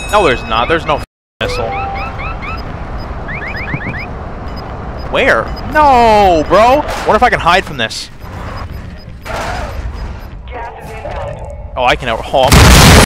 No, there's not. There's no missile. Where? No, bro. Wonder if I can hide from this. Oh, I can. Oh,